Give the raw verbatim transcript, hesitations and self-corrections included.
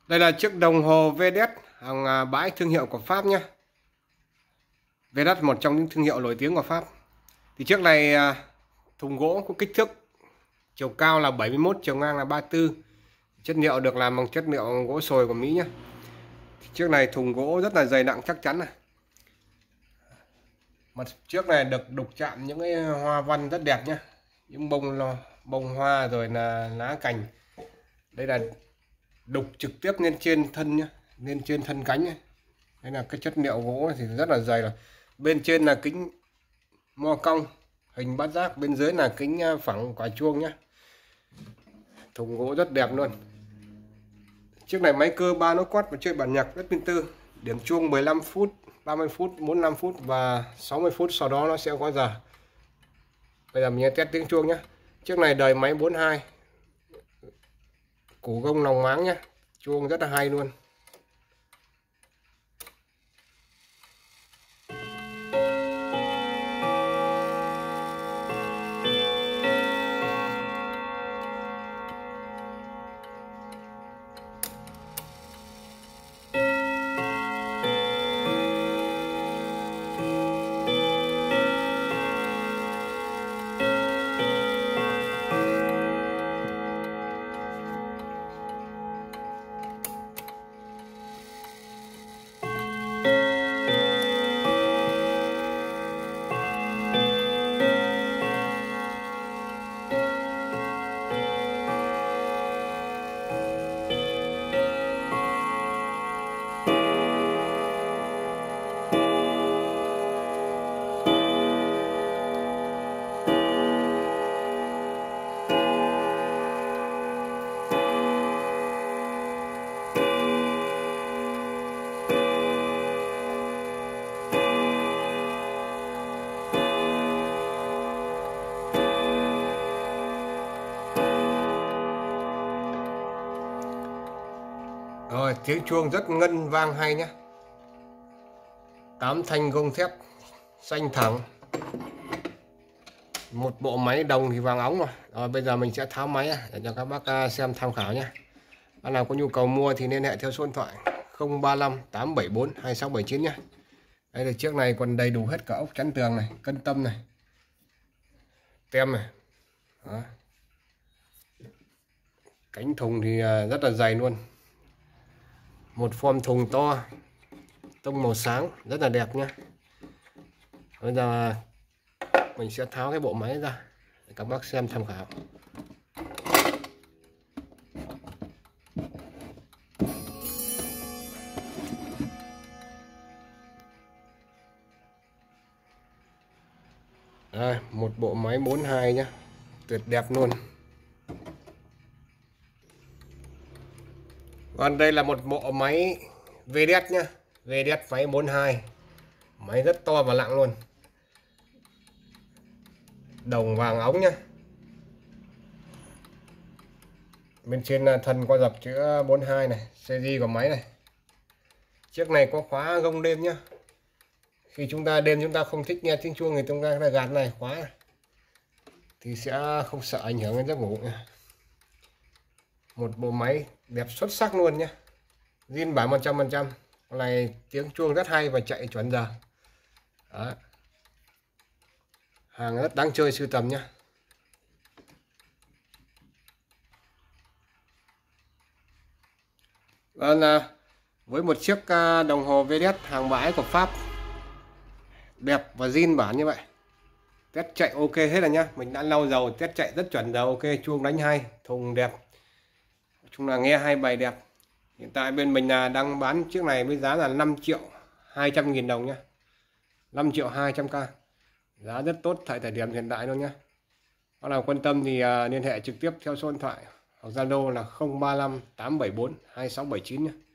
Đây là chiếc đồng hồ vê đê ét hàng à, bãi thương hiệu của Pháp nhé. vê đê ét một trong những thương hiệu nổi tiếng của Pháp. Thì chiếc này à, thùng gỗ có kích thước chiều cao là bảy mươi mốt, chiều ngang là ba mươi tư. Chất liệu được làm bằng chất liệu gỗ sồi của Mỹ nhé. Chiếc này thùng gỗ rất là dày nặng chắc chắn này. Mặt trước này được đục chạm những cái hoa văn rất đẹp nhé. Những bông bông hoa rồi là lá cành. Đây là đục trực tiếp lên trên thân nhé, lên trên thân cánh ấy. Đây là cái chất liệu gỗ thì rất là dày rồi. Bên trên là kính mo cong hình bát giác, bên dưới là kính phẳng quả chuông nhé. Thùng gỗ rất đẹp luôn. Chiếc này máy cơ ba nốt quát và chơi bản nhạc rất pin tư. Điểm chuông mười lăm phút, ba mươi phút, bốn mươi lăm phút và sáu mươi phút, sau đó nó sẽ có giờ. Bây giờ mình test tiếng chuông nhé. Chiếc này đời máy bốn hai, củ gông lòng máng nhé. Chuông rất là hay luôn. Rồi, tiếng chuông rất ngân vang hay nhé. Tám thanh gông thép xanh thẳng. Một bộ máy đồng thì vàng óng rồi. Rồi bây giờ mình sẽ tháo máy để cho các bác xem tham khảo nhé. Bác nào có nhu cầu mua thì liên hệ theo số điện thoại không ba lăm tám bảy bốn hai sáu bảy chín nhé. Đây là chiếc này còn đầy đủ hết cả ốc chắn tường này, cân tâm này, tem này. Đó. Cánh thùng thì rất là dày luôn. Một form thùng to, tông màu sáng rất là đẹp nhé. Bây giờ mình sẽ tháo cái bộ máy ra để các bác xem tham khảo. Đây, một bộ máy bốn hai nhé, tuyệt đẹp luôn. Còn đây là một bộ máy vê đê ét nhá, vê đê ét máy bốn hai. Máy rất to và nặng luôn. Đồng vàng óng nhá. Bên trên là thân có dập chữ bốn hai này, series của máy này. Chiếc này có khóa gông đêm nhá. Khi chúng ta đêm chúng ta không thích nghe tiếng chuông thì chúng ta gạt này khóa thì sẽ không sợ ảnh hưởng đến giấc ngủ nha. Một bộ máy đẹp xuất sắc luôn nhé, zin bản một trăm phần trăm. Con này tiếng chuông rất hay và chạy chuẩn giờ. Đó. Hàng rất đáng chơi, sưu tầm nhé. Vâng, với một chiếc đồng hồ vê đê ét hàng bãi của Pháp đẹp và zin bản như vậy, test chạy ok hết rồi nhá. Mình đã lau dầu, test chạy rất chuẩn giờ, ok, chuông đánh hay, thùng đẹp, chung là nghe hay, bài đẹp. Hiện tại bên mình là đang bán chiếc này với giá là năm triệu hai trăm nghìn đồng nhé, năm triệu hai trăm k, giá rất tốt tại thời điểm hiện tại luôn nhé. Nếu nào quan tâm thì uh, liên hệ trực tiếp theo số điện thoại hoặc Zalo là không ba lăm tám bảy bốn hai sáu bảy chín nhé.